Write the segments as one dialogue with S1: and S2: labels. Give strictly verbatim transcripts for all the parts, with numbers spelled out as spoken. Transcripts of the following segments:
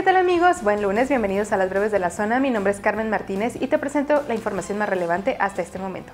S1: tal amigos? Buen lunes, bienvenidos a las breves de la zona. Mi nombre es Carmen Martínez y te presento la información más relevante hasta este momento.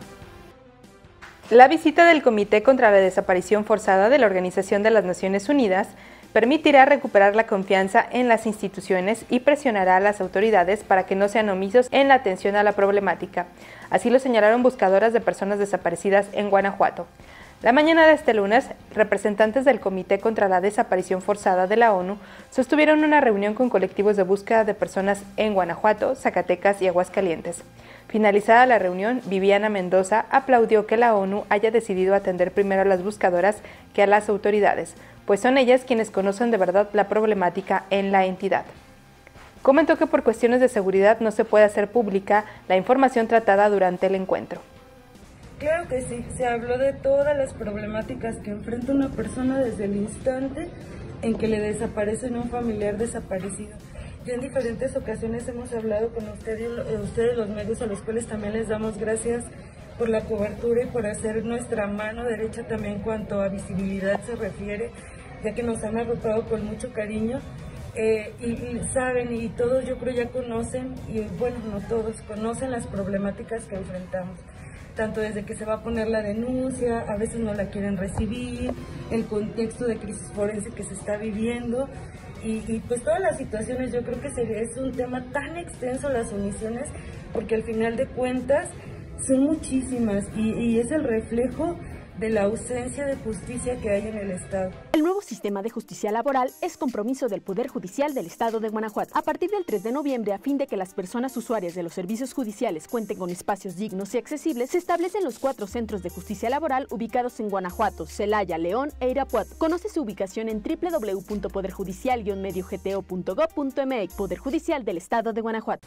S1: La visita del Comité contra la Desaparición Forzada de la Organización de las Naciones Unidas permitirá recuperar la confianza en las instituciones y presionará a las autoridades para que no sean omisos en la atención a la problemática. Así lo señalaron buscadoras de personas desaparecidas en Guanajuato. La mañana de este lunes, representantes del Comité contra la Desaparición Forzada de la ONU sostuvieron una reunión con colectivos de búsqueda de personas en Guanajuato, Zacatecas y Aguascalientes. Finalizada la reunión, Viviana Mendoza aplaudió que la ONU haya decidido atender primero a las buscadoras que a las autoridades, pues son ellas quienes conocen de verdad la problemática en la entidad. Comentó que por cuestiones de seguridad no se puede hacer pública la información tratada durante el encuentro.
S2: Claro que sí, se habló de todas las problemáticas que enfrenta una persona desde el instante en que le desaparece un familiar desaparecido. Ya en diferentes ocasiones hemos hablado con ustedes, ustedes los medios, a los cuales también les damos gracias por la cobertura y por hacer nuestra mano derecha también en cuanto a visibilidad se refiere, ya que nos han arropado con mucho cariño. Eh, y, y saben, y todos yo creo ya conocen, y bueno, no todos, conocen las problemáticas que enfrentamos. Tanto desde que se va a poner la denuncia, a veces no la quieren recibir, el contexto de crisis forense que se está viviendo y, y pues todas las situaciones. Yo creo que sería, es un tema tan extenso las omisiones, porque al final de cuentas son muchísimas y, y es el reflejo de la ausencia de justicia que hay en el Estado.
S3: El nuevo sistema de justicia laboral es compromiso del Poder Judicial del Estado de Guanajuato. A partir del tres de noviembre, a fin de que las personas usuarias de los servicios judiciales cuenten con espacios dignos y accesibles, se establecen los cuatro centros de justicia laboral ubicados en Guanajuato, Celaya, León e Irapuato. Conoce su ubicación en doble u doble u doble u punto poder judicial guion medio g t o punto gob punto m x. Poder Judicial del Estado de Guanajuato.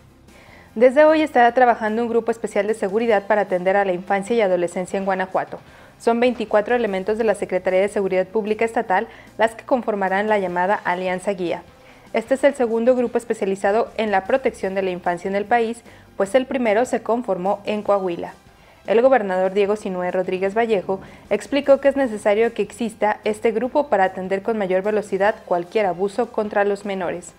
S1: Desde hoy estará trabajando un grupo especial de seguridad para atender a la infancia y adolescencia en Guanajuato. Son veinticuatro elementos de la Secretaría de Seguridad Pública Estatal las que conformarán la llamada Alianza Guía. Este es el segundo grupo especializado en la protección de la infancia en el país, pues el primero se conformó en Coahuila. El gobernador Diego Sinúe Rodríguez Vallejo explicó que es necesario que exista este grupo para atender con mayor velocidad cualquier abuso contra los menores.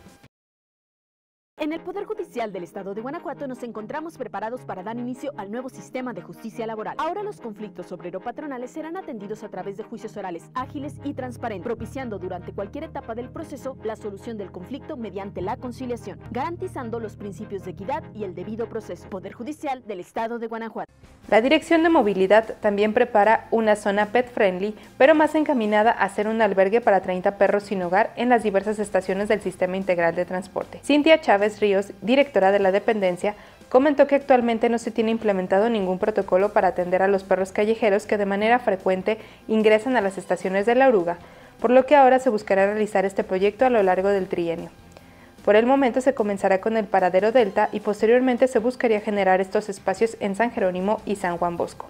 S3: En el Poder Judicial del Estado de Guanajuato nos encontramos preparados para dar inicio al nuevo sistema de justicia laboral. Ahora los conflictos obrero-patronales serán atendidos a través de juicios orales ágiles y transparentes, propiciando durante cualquier etapa del proceso la solución del conflicto mediante la conciliación, garantizando los principios de equidad y el debido proceso. Poder Judicial del Estado de Guanajuato.
S1: La Dirección de Movilidad también prepara una zona pet friendly, pero más encaminada a ser un albergue para treinta perros sin hogar en las diversas estaciones del Sistema Integral de Transporte. Cintia Chávez Ríos, directora de la dependencia, comentó que actualmente no se tiene implementado ningún protocolo para atender a los perros callejeros que de manera frecuente ingresan a las estaciones de La Oruga, por lo que ahora se buscará realizar este proyecto a lo largo del trienio. Por el momento se comenzará con el Paradero Delta y posteriormente se buscaría generar estos espacios en San Jerónimo y San Juan Bosco.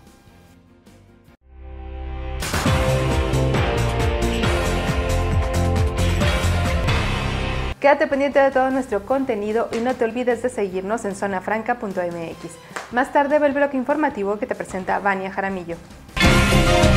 S1: Quédate pendiente de todo nuestro contenido y no te olvides de seguirnos en zona franca punto m x. Más tarde ve el bloque informativo que te presenta Vania Jaramillo.